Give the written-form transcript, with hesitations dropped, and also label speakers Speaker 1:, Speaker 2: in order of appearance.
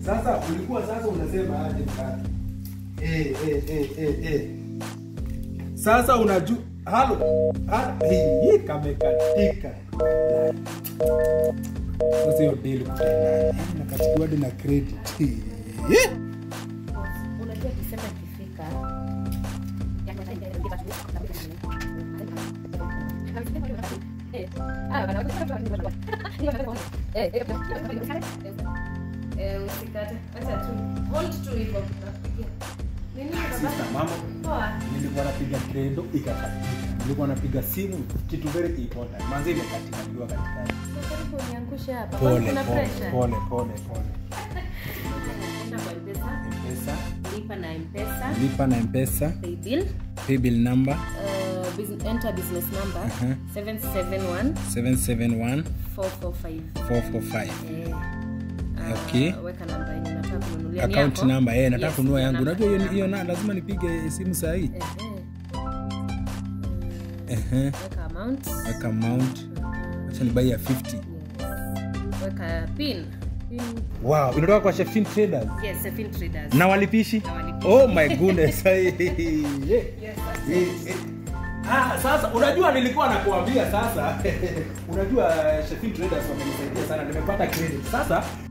Speaker 1: Sasa ulikuwa sasa unasema aje mkate? Sasa unajua halo. Hii kamekatika. Sasa hiyo deal kutendana. Na katika wadi na credit.
Speaker 2: Unajua kisema kifika. Usikate. Acha tu. Hold tu hivyo. Nini
Speaker 1: Sasa mama.
Speaker 2: Poa.
Speaker 1: Nilikuwa napiga credo ikakatika. Nilikuwa napiga simu kitu very important. Manzi imekatika ndio katikati.
Speaker 2: Karibu niangushe hapa.
Speaker 1: Pole
Speaker 2: Kuna pressure.
Speaker 1: pole.
Speaker 2: Enda kwa M-Pesa.
Speaker 1: M-Pesa.
Speaker 2: Lipa na M-Pesa. Paybill
Speaker 1: number.
Speaker 2: Enter business number. 771 445.
Speaker 1: Okay.
Speaker 2: Weka namba yenye nataka kununulia.
Speaker 1: Account number nataka kununua yangu. Unajua hiyo na lazima nipige simu saa hii.
Speaker 2: Weka amount.
Speaker 1: Acha ni buy ya 50.
Speaker 2: Weka pin.
Speaker 1: Wow, inatoka kwa Chefin Traders.
Speaker 2: Yes, Chefin Traders.
Speaker 1: Na walipishi? Oh my goodness. Yes. Sasa unajua nilikuwa nakuambia sasa. Unajua Chefin Traders wamenisaidia sana. Nimepata credit. Sasa